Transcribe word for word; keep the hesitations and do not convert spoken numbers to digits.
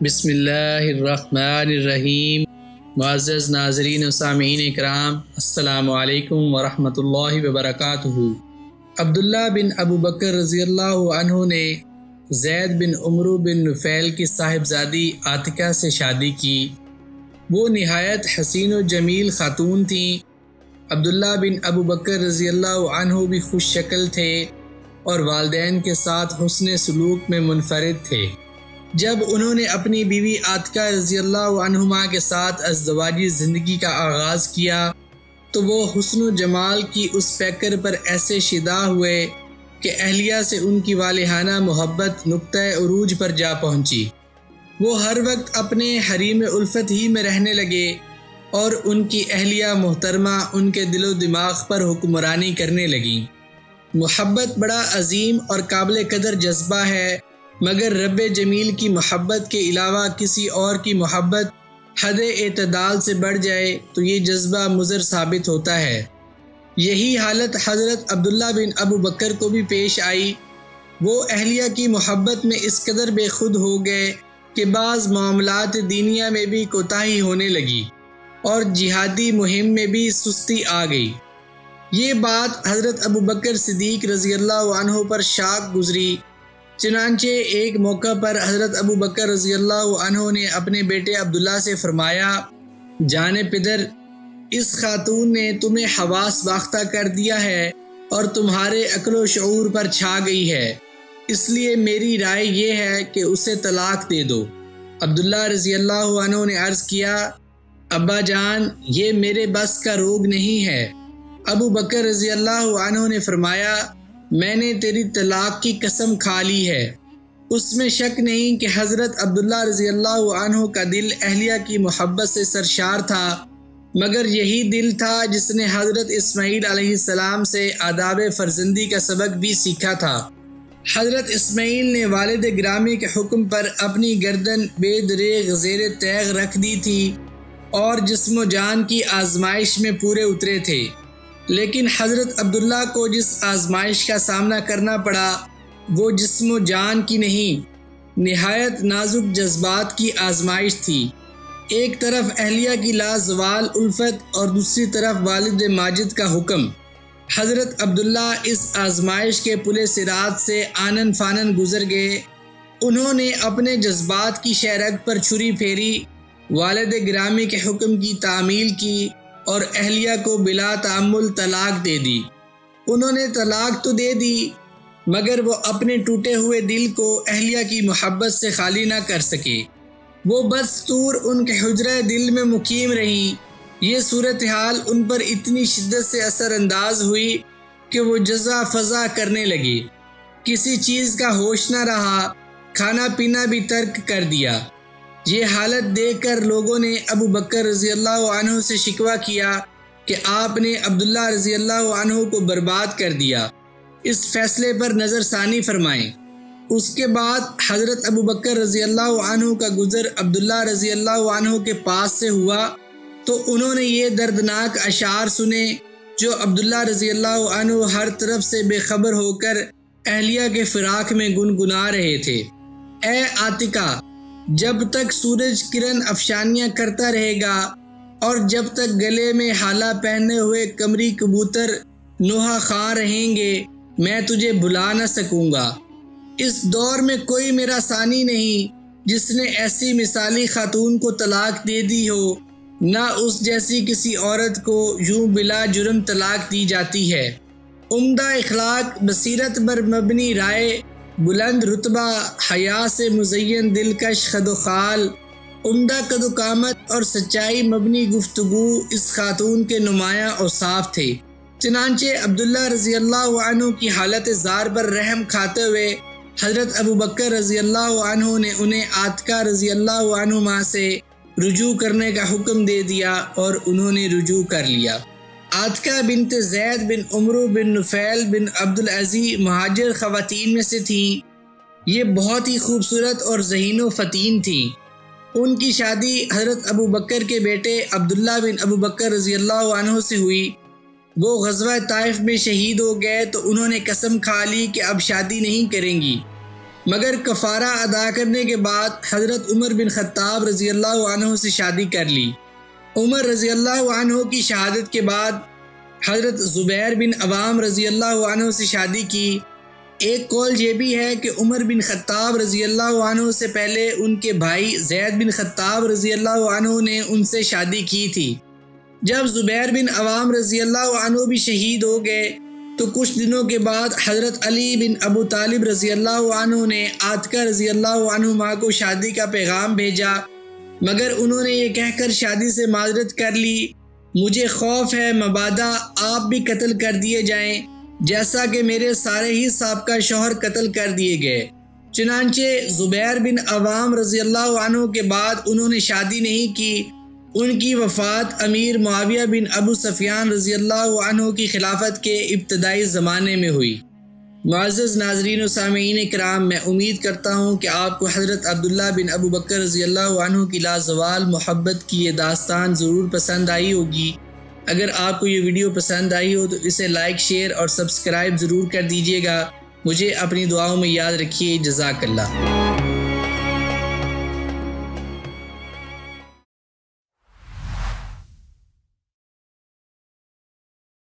بسم اللہ الرحمن الرحیم۔ معزز ناظرین و سامعین اکرام، السلام علیکم ورحمۃ اللہ وبرکاتہ۔ عبداللہ بن ابو بکر رضی اللہ عنہ نے زید بن عمرو بن نفیل کی صاحبزادی عاتکہ سے شادی کی۔ وہ نہایت حسین و جمیل خاتون تھیں۔ عبداللہ بن ابو بکر رضی اللہ عنہ بھی خوش شکل تھے اور والدین کے ساتھ حسن سلوک میں منفرد تھے۔ جب انہوں نے اپنی بیوی عاتکہ رضی اللہ عنہما کے ساتھ ازدواجی زندگی کا آغاز کیا تو وہ حسن و جمال کی اس پیکر پر ایسے شیدا ہوئے کہ اہلیہ سے ان کی والہانہ محبت نقطۂ عروج پر جا پہنچی۔ وہ ہر وقت اپنے حریم الفت ہی میں رہنے لگے اور ان کی اہلیہ محترمہ ان کے دل و دماغ پر حکمرانی کرنے لگیں۔ محبت بڑا عظیم اور قابل قدر جذبہ ہے، مگر رب جمیل کی محبت کے علاوہ کسی اور کی محبت حد اعتدال سے بڑھ جائے تو یہ جذبہ مضر ثابت ہوتا ہے۔ یہی حالت حضرت عبداللہ بن ابو بکر کو بھی پیش آئی۔ وہ اہلیہ کی محبت میں اس قدر بے خود ہو گئے کہ بعض معاملات دینیہ میں بھی کوتاہی ہونے لگی اور جہادی مہم میں بھی سستی آ گئی۔ یہ بات حضرت ابو بکر صدیق رضی اللہ عنہ پر شاق گزری۔ چنانچہ ایک موقع پر حضرت ابو بکر رضی اللہ عنہ نے اپنے بیٹے عبداللہ سے فرمایا، جان پدر، اس خاتون نے تمہیں حواس باختہ کر دیا ہے اور تمہارے عقل و شعور پر چھا گئی ہے، اس لیے میری رائے یہ ہے کہ اسے طلاق دے دو۔ عبداللہ رضی اللہ عنہ نے عرض کیا، ابا جان، یہ میرے بس کا روگ نہیں ہے۔ ابو بکر رضی اللہ عنہ نے فرمایا، میں نے تیری طلاق کی قسم کھا لی ہے۔ اس میں شک نہیں کہ حضرت عبداللہ رضی اللہ عنہ کا دل اہلیہ کی محبت سے سرشار تھا، مگر یہی دل تھا جس نے حضرت اسماعیل علیہ السلام سے آداب فرزندی کا سبق بھی سیکھا تھا۔ حضرت اسماعیل نے والد گرامی کے حکم پر اپنی گردن بے دریغ زیر تیغ رکھ دی تھی اور جسم و جان کی آزمائش میں پورے اترے تھے، لیکن حضرت عبداللہ کو جس آزمائش کا سامنا کرنا پڑا وہ جسم و جان کی نہیں، نہایت نازک جذبات کی آزمائش تھی۔ ایک طرف اہلیہ کی لازوال الفت اور دوسری طرف والد ماجد کا حکم۔ حضرت عبداللہ اس آزمائش کے پل صراط سے آنن فانن گزر گئے۔ انہوں نے اپنے جذبات کی شہرگ پر چھری پھیری، والد گرامی کے حکم کی تعمیل کی اور اہلیہ کو بلا تعمل طلاق دے دی۔ انہوں نے طلاق تو دے دی، مگر وہ اپنے ٹوٹے ہوئے دل کو اہلیہ کی محبت سے خالی نہ کر سکے۔ وہ بدستور ان کے حجرہ دل میں مقیم رہیں۔ یہ صورتحال ان پر اتنی شدت سے اثر انداز ہوئی کہ وہ جزا فضا کرنے لگے۔ کسی چیز کا ہوش نہ رہا، کھانا پینا بھی ترک کر دیا۔ یہ حالت دیکھ کر لوگوں نے ابو بکر رضی اللہ عنہ سے شکوہ کیا کہ آپ نے عبداللہ رضی اللہ عنہ کو برباد کر دیا، اس فیصلے پر نظر ثانی فرمائیں۔ اس کے بعد حضرت ابو بکر رضی اللہ عنہ کا گزر عبداللہ رضی اللہ عنہ کے پاس سے ہوا تو انہوں نے یہ دردناک اشعار سنے جو عبداللہ رضی اللہ عنہ ہر طرف سے بے خبر ہو کر اہلیہ کے فراق میں گنگنا رہے تھے۔ اے عاتکہ، جب تک سورج کرن افشانیاں کرتا رہے گا اور جب تک گلے میں حالہ پہنے ہوئے قمری کبوتر نوحہ خواں رہیں گے، میں تجھے بھلا نہ سکوں گا۔ اس دور میں کوئی میرا ثانی نہیں جس نے ایسی مثالی خاتون کو طلاق دے دی ہو، نہ اس جیسی کسی عورت کو یوں بلا جرم طلاق دی جاتی ہے۔ عمدہ اخلاق، بصیرت پر مبنی رائے، بلند رتبہ، حیا سے مزین دلکش خد و خال، عمدہ قد و قامت اور سچائی مبنی گفتگو اس خاتون کے نمایاں اوصاف تھے۔ چنانچہ عبداللہ رضی اللہ عنہ کی حالت زار پر رحم کھاتے ہوئے حضرت ابو بکر رضی اللہ عنہ نے انہیں عاتکہ رضی اللہ عنہما سے رجوع کرنے کا حکم دے دیا اور انہوں نے رجوع کر لیا۔ عاتکہ بنت زید بن عمرو بن نفیل بن عبدالعزیز مہاجر خواتین میں سے تھیں۔ یہ بہت ہی خوبصورت اور ذہین و فتین تھیں۔ ان کی شادی حضرت ابو بکر کے بیٹے عبداللہ بن ابو بکر رضی اللہ عنہ سے ہوئی۔ وہ غزوہ طائف میں شہید ہو گئے تو انہوں نے قسم کھا لی کہ اب شادی نہیں کریں گی۔ مگر کفارہ ادا کرنے کے بعد حضرت عمر بن خطاب رضی اللہ عنہ سے شادی کر لی۔ عمر رضی اللہ عنہ کی شہادت کے بعد حضرت زبیر بن عوام رضی اللہ عنہ سے شادی کی۔ ایک قول یہ بھی ہے کہ عمر بن خطاب رضی اللہ عنہ سے پہلے ان کے بھائی زید بن خطاب رضی اللہ عنہ نے ان سے شادی کی تھی۔ جب زبیر بن عوام رضی اللہ عنہ بھی شہید ہو گئے تو کچھ دنوں کے بعد حضرت علی بن ابو طالب رضی اللہ عنہ نے عاتکہ رضی اللہ عنہما کو شادی کا پیغام بھیجا، مگر انہوں نے یہ کہہ کر شادی سے معذرت کر لی، مجھے خوف ہے مبادا آپ بھی قتل کر دیے جائیں جیسا کہ میرے سارے ہی سابقہ شوہر قتل کر دیے گئے۔ چنانچہ زبیر بن عوام رضی اللہ عنہ کے بعد انہوں نے شادی نہیں کی۔ ان کی وفات امیر معاویہ بن ابو سفیان رضی اللہ عنہ کی خلافت کے ابتدائی زمانے میں ہوئی۔ معزز ناظرین و سامعین کرام، میں امید کرتا ہوں کہ آپ کو حضرت عبداللہ بن ابو بکر رضی اللہ عنہ کی لازوال محبت کی یہ داستان ضرور پسند آئی ہوگی۔ اگر آپ کو یہ ویڈیو پسند آئی ہو تو اسے لائک، شیئر اور سبسکرائب ضرور کر دیجیے گا۔ مجھے اپنی دعاؤں میں یاد رکھیے۔ جزاک اللہ۔